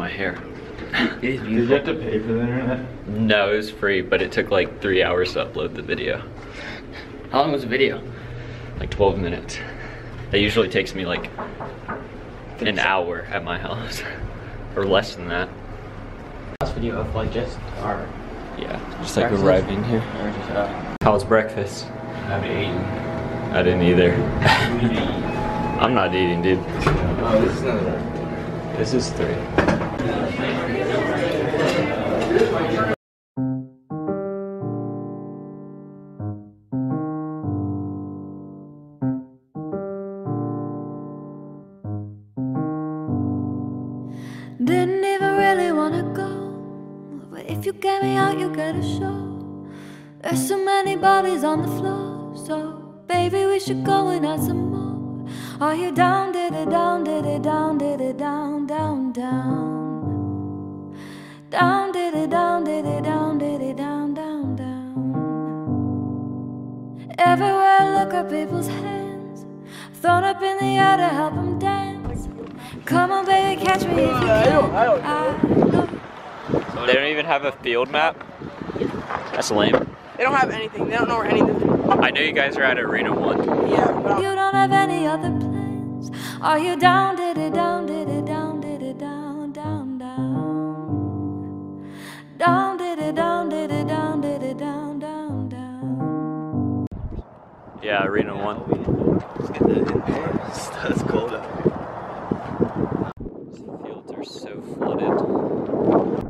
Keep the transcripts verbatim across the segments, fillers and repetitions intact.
my hair. It is beautiful. Did you have to pay for the internet? No, it was free, but it took like three hours to upload the video. How long was the video? Like twelve minutes. It usually takes me like an hour at my house, or less than that. Last video of like just our yeah, just like breakfast? arriving here. Or just, uh, How was breakfast? I haven't eaten. I didn't either. You need to eat. I'm not eating, dude. Oh, this is another. This is three. Didn't even really wanna go, but if you get me out, you get a show. There's so many bodies on the floor, so baby, we should go and add some more. Are you down, did it down, did it down, did it down, down, down? Down, did it down, did it down, did it down, down, down. Everywhere I look at people's hands, thrown up in the air to help them dance. Come on, baby, catch me if you can. I know. They don't even have a field map? That's lame. They don't have anything. They don't know where anything is. I know you guys are at Arena one. Yeah, but You don't have any other plans. Are you down, did it down, did it down, did it down, down, down? Down, did it down, did it down, did it down, down, down. Yeah, Arena one. Let's get that in there. It's cold out. These fields are so flooded.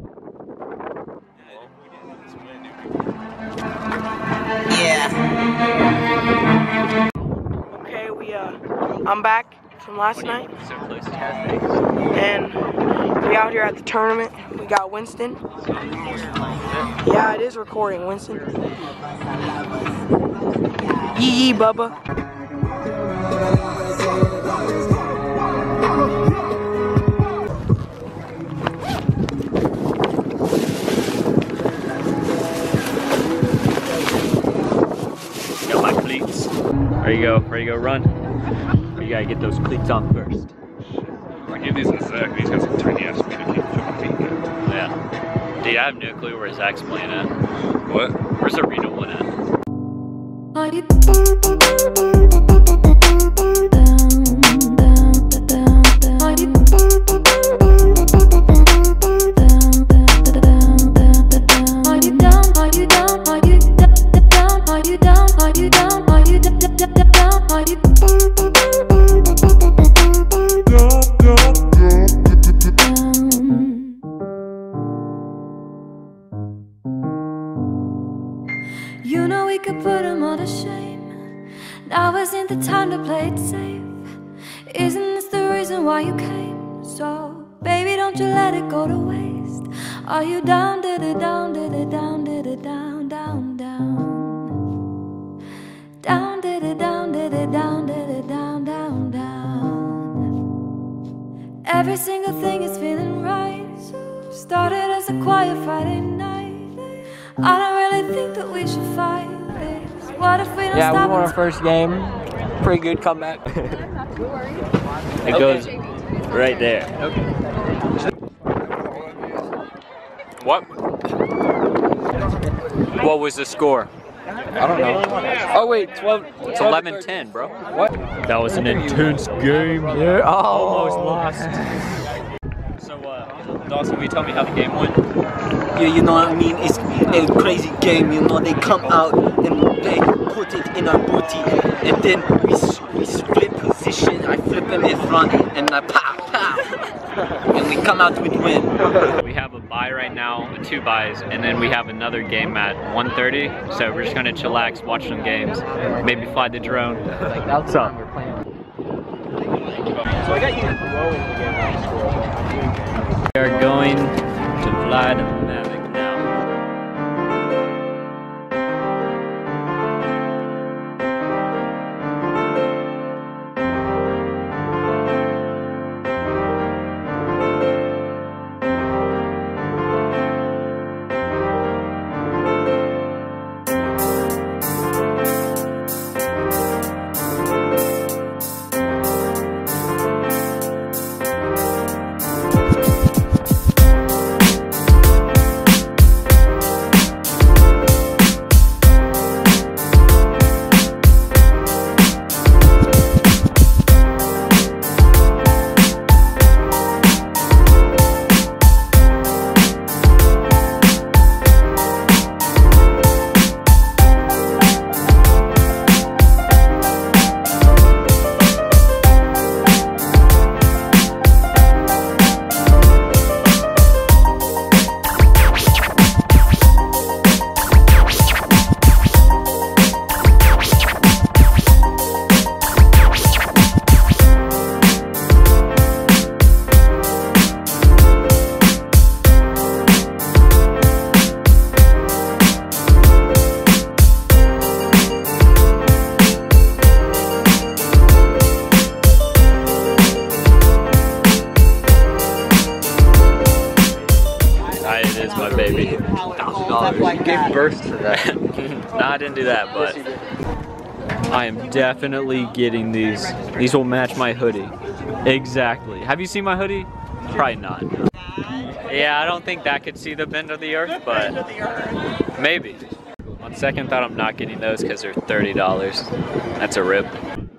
okay, we uh, I'm back from last night, So close to your face. and we out here at the tournament. We got Winston. Yeah, it is recording, Winston. Yee yee, Bubba. Got my cleats. Ready to go, ready to go run. You gotta get those cleats on first. I'll give these in a sec. These guys are tiny ass for me to keep my feet good. Yeah. Dude, I have no clue where Zach's playing at. What? Where's Arena one at? Are you down, down, down, down? Are you down, down, down? Are you down? Are you down? Are you down? Are you down? Are you down? Are you down? Are you You know we could put them all to shame. Now isn't the time to play it safe. Isn't this the reason why you came? So, baby, don't you let it go to waste. Are you down, did it down, did it down, did it down, down, down? Down, did it down, did it down, did it down, down, down? Every single thing is feeling right. Started as a quiet Friday night. I don't really think that we should fight this. What if we don't yeah, stop we won our until- first game. Pretty good comeback. It goes right there. Okay. What? What was the score? I don't know. Oh wait, twelve. It's eleven ten, bro. What? That was an intense game. Yeah. Oh. Almost lost. So, uh, Dawson, will you tell me how the game went? Yeah, you know what I mean? It's a crazy game, you know. They come out and they put it in our booty, and then we, we split position. I flip them in front, and I pow, pow. And we come out with win. We have a bye right now, two byes, and then we have another game at one thirty. So we're just gonna chillax, watch some games, maybe fly the drone. Like that's So. we're playing. So I got you throwing the game. We are going to fly the Mavic now. is my baby. You gave birth to that. No, I didn't do that, but I am definitely getting these. These will match my hoodie. Exactly. Have you seen my hoodie? Probably not. Yeah, I don't think that could see the bend of the earth, but maybe. On second thought, I'm not getting those because they're thirty dollars. That's a rip.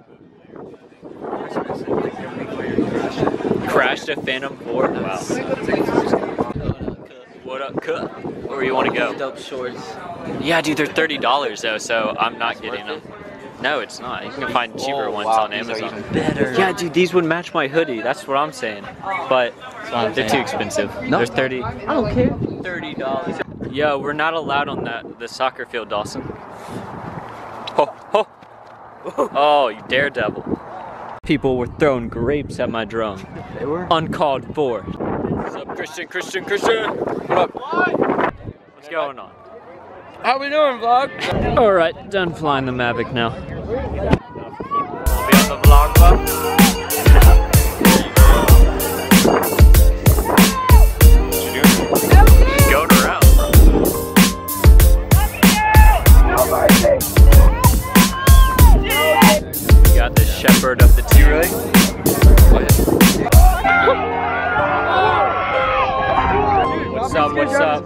Crashed a Phantom four? Wow. What up, cut? Where you want to go? Dope shorts. Yeah, dude, they're thirty dollars though, so I'm not getting them. No, it's not. You can find cheaper Oh, ones wow, on these are Amazon. even better. Yeah, dude, these would match my hoodie. That's what I'm saying. But I'm they're saying. too expensive. No. They're thirty. I don't care. Thirty dollars. Yo, we're not allowed on that the soccer field, Dawson. Ho ho. Oh, you daredevil. People were throwing grapes at my drone. They were? Uncalled for. What's up, Christian? Christian? Christian? What up? What's going on? How we doing, vlog? All right, done flying the Mavic now. Be on the vlog, bro. Going around. You got the shepherd of the T-Ray. What's up? What's up?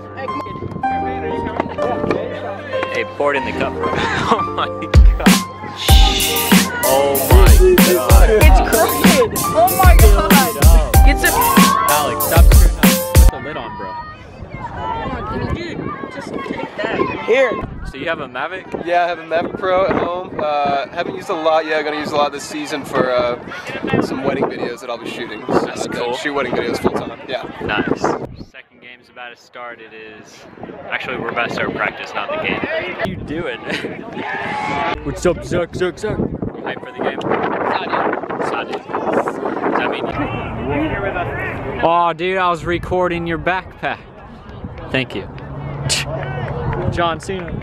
Hey, pour it in the cup, bro. Oh my god. Oh my god. It's crooked. Oh my god. Get some. Alex, stop screwing up. Put the lid on, bro. Dude, just take that. Here. So you have a Mavic? Yeah, I have a Mavic Pro at home. Uh, haven't used a lot yet. Gonna use a lot this season for uh, some wedding videos that I'll be shooting. That's uh, cool. Shoot wedding videos full time. Yeah. Nice. Second game's about to start. It is. Actually, we're about to start practice, not the game. What are you doing? What's up, Zuck, Zuck, Zuck? You hyped for the game? Excited. Does that mean you? Oh, dude, I was recording your backpack. Thank you. John Cena.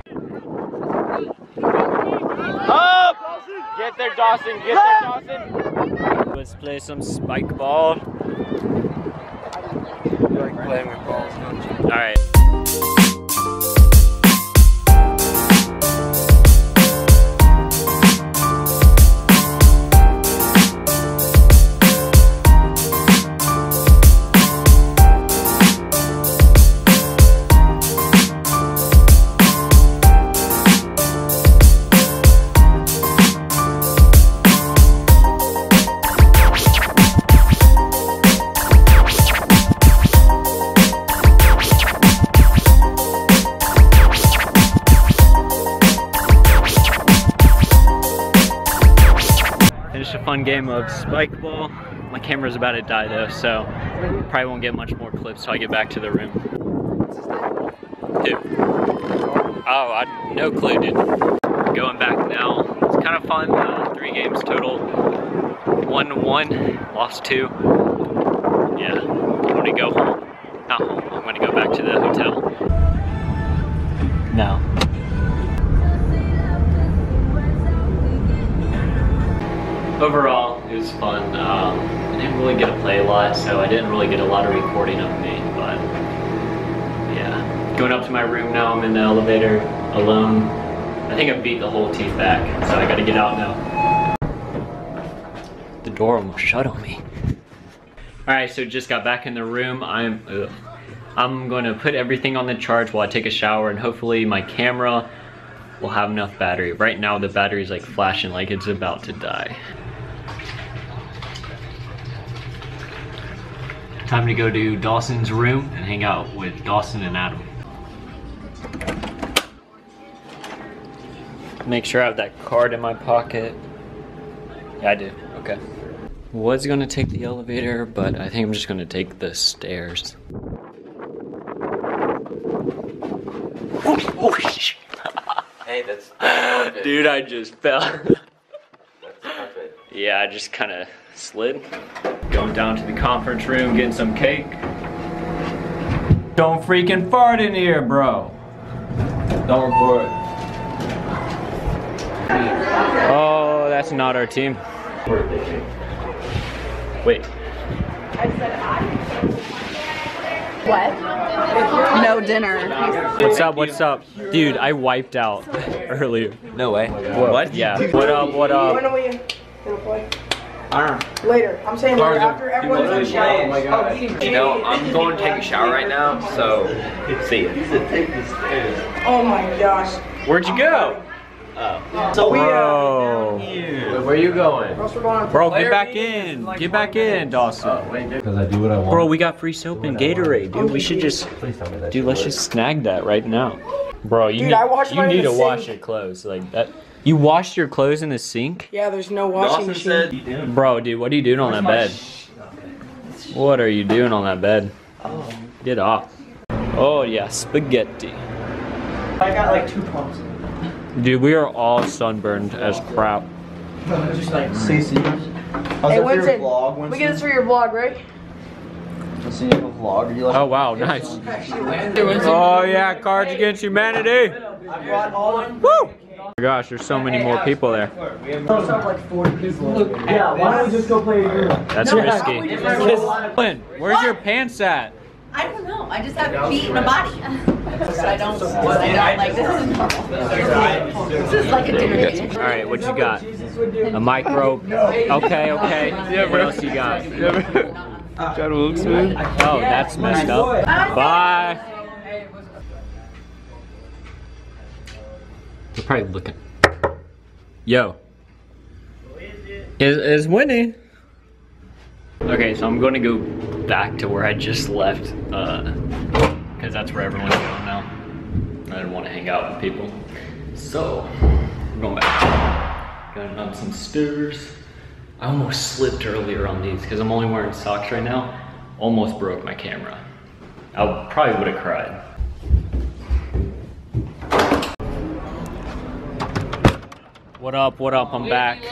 Up! Get there, Dawson. Get there, Dawson. Let's play some spike ball. You like playing with balls, don't you? All right. Finished a fun game of spike ball. My camera's about to die though, so probably won't get much more clips till I get back to the room. Who? Oh, I no clue, dude. Going back now. It's kind of fun. Uh, three games total. One one, lost two. Yeah, I'm gonna go home. Not home. I'm gonna go back to the hotel. No. Overall, it was fun. Um, I didn't really get to play a lot, so I didn't really get a lot of recording of me, but yeah. Going up to my room now, I'm in the elevator, alone. I think I beat the whole teeth back, so I gotta get out now. The door almost shut on me. Alright, so just got back in the room. I'm, ugh. I'm gonna put everything on the charge while I take a shower, and hopefully my camera will have enough battery. Right now the battery's like flashing like it's about to die. Time to go to Dawson's room and hang out with Dawson and Adam. Make sure I have that card in my pocket. Yeah, I do. Okay. Was gonna take the elevator, but I think I'm just gonna take the stairs. Hey, that's, that's perfect. Dude, I just fell. That's perfect. Yeah, I just kind of slid. Going down to the conference room, getting some cake. Don't freaking fart in here, bro. Don't fart. Oh, that's not our team. Wait. What? No dinner. What's up? What's up? Dude, I wiped out earlier. No way. What? What? Yeah. What up? What up? When are we gonna play? I don't know. Later. I'm saying later after everyone's done showering. Oh my God. You know, I'm going to take a shower right now, so see ya. Oh my gosh. Where'd you go? Oh. So we, uh, Bro. Where are you going? Bro, get back in. Get back in, Dawson. Because I do what I want. Bro, we got free soap and Gatorade, dude. We should just, dude, let's just snag that right now. Bro, you Dude, need, I washed you mine in need the to wash sink. your clothes like that. You washed your clothes in the sink? Yeah, there's no washing Dawson machine. said, Bro, dude, what are you doing on that bed? What are you doing on that bed? Get off. Oh yeah, spaghetti. I got like two pumps. Dude, we are all sunburned as crap. Just like Stacey. How's Hey, that for your Winston, vlog, we Winston? get this for your vlog, right? Let's see, you have a vlog. Are you like Oh wow, nice. Oh yeah, Cards Against Humanity. I brought all of Woo! Oh my gosh, there's so many more people there. Those have like forty people. Yeah, why don't we just go play a game? That's risky. Lynn, where's your pants at? I don't know. I just have feet and a body. So I don't. I don't like this. Isn't normal. This is like a dinner date. All right, what you got? A microbe. Okay, okay. Yeah, what else you got? Try to look smooth. Oh, that's messed up. Bye. They're probably looking. Yo. Is is Winnie? Okay, so I'm going to go back to where I just left, uh, because that's where everyone's going now. I didn't want to hang out with people. So, we're going back. Going up some stairs. I almost slipped earlier on these because I'm only wearing socks right now. Almost broke my camera. I probably would have cried. What up, what up, I'm back.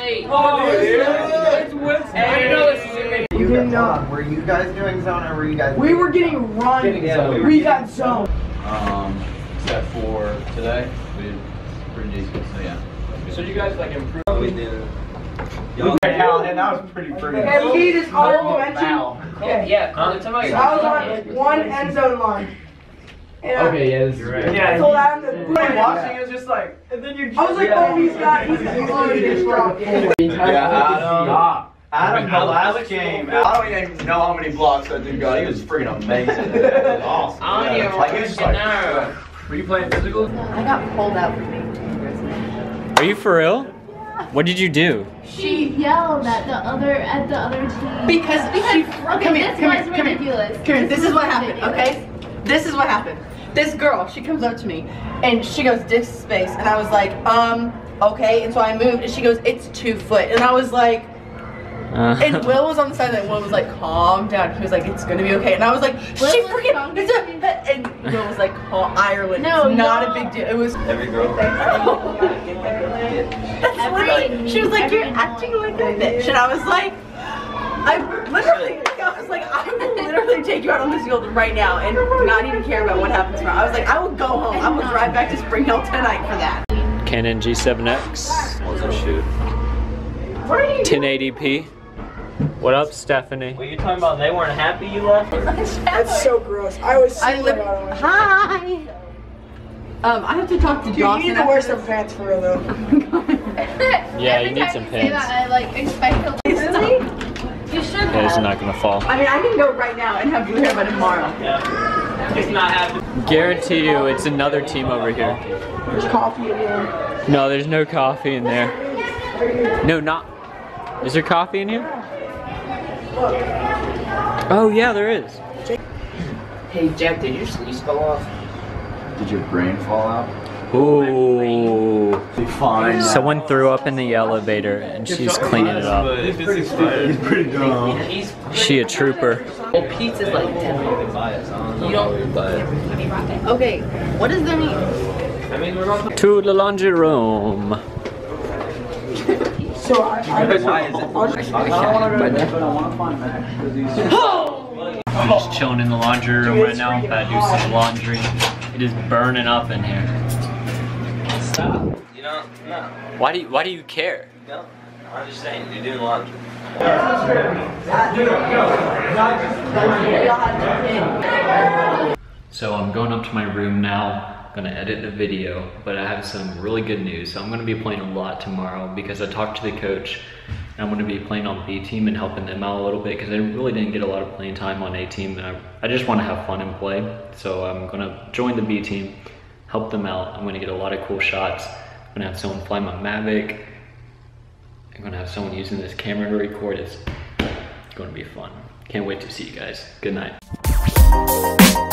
You guys, hold on, were you guys doing zone or were you guys? We were getting run. Yeah, we were we got zoned. Um, except for today, we did pretty decent, so yeah. So you guys like improved? We did. And that was pretty pretty. And we just honorable mention. Okay. yeah, call it somebody. So I was on one end zone line. And I- Okay, yeah, this is right. I told Adam to put it Watching it was just like, and then you. I was like, oh, he's got, he's got, he's already just dropped. Yeah, Adam, the last game, I don't even know how many blocks that dude got. He was freaking amazing. It was awesome. I don't even Like, he was just like, know. Were you playing physical? I got pulled out for being dangerous. Are you for real? What did you do? She yelled at the other at the other team. Because Because she, okay, come here, this come was here, come here. ridiculous. Come here. This is what happened, ridiculous. okay? This is what happened. This girl, she comes up to me and she goes, "This space," and I was like, um, okay. And so I moved, and she goes, "It's two foot," and I was like. Uh, And Will was on the side, and Will was like, calm down. He was like, it's gonna be okay. And I was like, Will she was freaking, calm it's a, and Will was like, oh, Ireland. No, it's not no. a big deal. It was. every girl. That's literally, she was like, you're acting like a bitch. And I was like, I literally, I was like, I will literally take you out on this field right now and not even care about what happens tomorrow. I was like, I will go home. I will drive back to Spring Hill tonight for that. Canon G seven X. What's up, shoot? What are you ten eighty p. What up, Stephanie? What are you talking about? They weren't happy you left? That's so gross. I was I super live. out of Hi. Um, I have to talk to Dude, you Dawson. need to wear some pants for real though. Yeah, you Every need time some you say pants. that, I like expect a Really? You should Yeah, it's have. not gonna fall. I mean, I can go right now and have blue hair by tomorrow. It's not happening. Guarantee you, it's another team over here. There's coffee in here. No, there's no coffee in there. No, not. Is there coffee in here? Oh yeah, there is. Hey, Jack, did your sleeves fall off? Did your brain fall out? Ooh. Fine. Someone threw up in the elevator and she's cleaning it up. He's pretty dumb. He's She a trooper. well, pizza's like ten dollars. You don't, but Okay, what does that mean? I mean, we're not. To the laundry room. So I, I, I don't want to go to but I want to find Max because he's. I'm just chilling in the laundry room right now. About to do some laundry. It is burning up in here. Stop. You don't. No. Why do you, why do you care? No. I'm just saying, you're doing laundry. Y'all have to So I'm going up to my room now, I'm gonna edit the video, but I have some really good news. So I'm gonna be playing a lot tomorrow because I talked to the coach and I'm gonna be playing on B team and helping them out a little bit because they really didn't get a lot of playing time on A team and I, I just wanna have fun and play. So I'm gonna join the B team, help them out. I'm gonna get a lot of cool shots. I'm gonna have someone fly my Mavic. I'm gonna have someone using this camera to record. It's gonna be fun. Can't wait to see you guys. Good night.